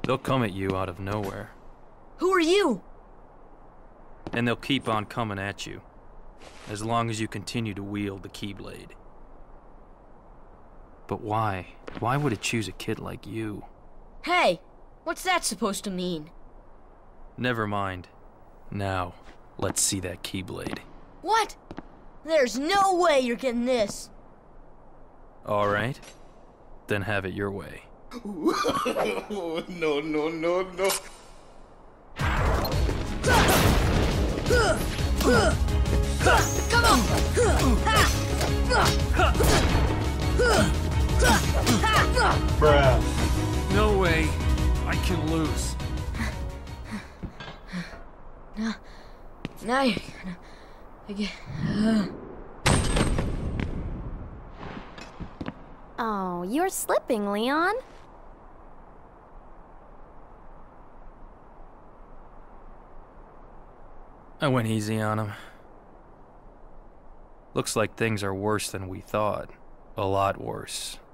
They'll come at you out of nowhere. Who are you? And they'll keep on coming at you, as long as you continue to wield the Keyblade. But why? Why would it choose a kid like you? Hey, what's that supposed to mean? Never mind. Now, let's see that Keyblade. What? There's no way you're getting this. All right. Then have it your way. No, no, no, no. Come on! Bruh. No way. I can lose. Now you're gonna get... Oh, you're slipping, Leon. I went easy on him. Looks like things are worse than we thought. A lot worse.